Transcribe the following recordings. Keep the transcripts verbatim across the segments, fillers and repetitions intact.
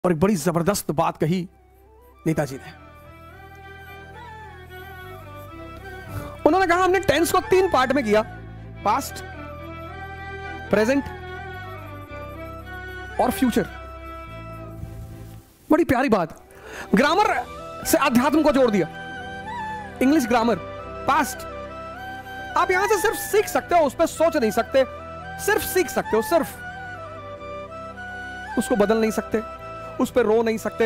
और एक बड़ी जबरदस्त बात कही नेताजी ने। उन्होंने कहा हमने टेंस को तीन पार्ट में किया, पास्ट, प्रेजेंट और फ्यूचर। बड़ी प्यारी बात। ग्रामर से अध्यात्म को जोड़ दिया। इंग्लिश ग्रामर, पास्ट, आप यहां से सिर्फ सीख सकते हो, उस पर सोच नहीं सकते, सिर्फ सीख सकते हो, सिर्फ उसको बदल नहीं सकते, उस पर रो नहीं सकते।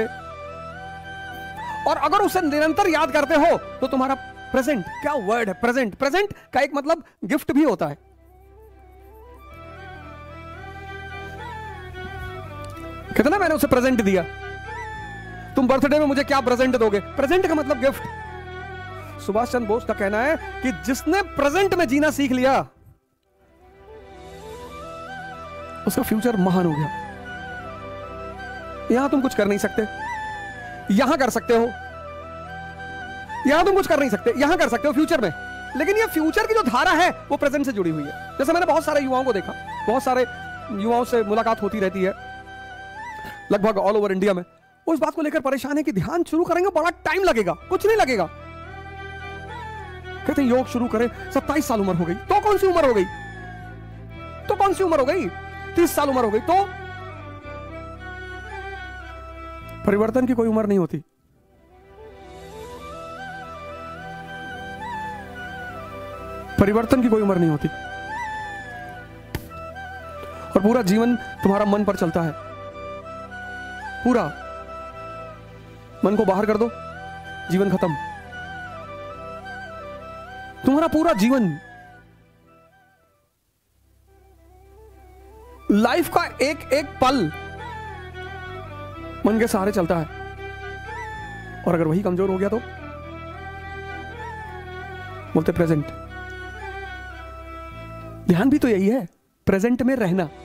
और अगर उसे निरंतर याद करते हो तो तुम्हारा प्रेजेंट, क्या वर्ड है प्रेजेंट, प्रेजेंट का एक मतलब गिफ्ट भी होता है। कितना मैंने उसे प्रेजेंट दिया, तुम बर्थडे में मुझे क्या प्रेजेंट दोगे? प्रेजेंट का मतलब गिफ्ट। सुभाष चंद्र बोस का कहना है कि जिसने प्रेजेंट में जीना सीख लिया उसका फ्यूचर महान हो गया। यहां तुम कुछ कर नहीं सकते, यहां कर सकते हो, यहां तुम कुछ कर नहीं सकते, यहां कर सकते हो फ्यूचर में। लेकिन ये फ्यूचर की जो धारा है वो प्रेजेंट से जुड़ी हुई है। जैसे मैंने बहुत सारे युवाओं को देखा, बहुत सारे युवाओं से मुलाकात होती रहती है लगभग ऑल ओवर इंडिया में। वो इस बात को लेकर परेशान है कि ध्यान शुरू करेंगे बड़ा टाइम लगेगा। कुछ नहीं लगेगा। कहते हैं योग शुरू करें, सत्ताईस साल उम्र हो गई तो कौन सी उम्र हो गई, तो कौन सी उम्र हो गई, तीस साल उम्र हो गई तो। परिवर्तन की कोई उम्र नहीं होती। परिवर्तन की कोई उम्र नहीं होती। और पूरा जीवन तुम्हारा मन पर चलता है। पूरा मन को बाहर कर दो, जीवन खत्म। तुम्हारा पूरा जीवन, लाइफ का एक एक पल मन के सहारे चलता है। और अगर वही कमजोर हो गया तो बोलते प्रेजेंट। ध्यान भी तो यही है, प्रेजेंट में रहना।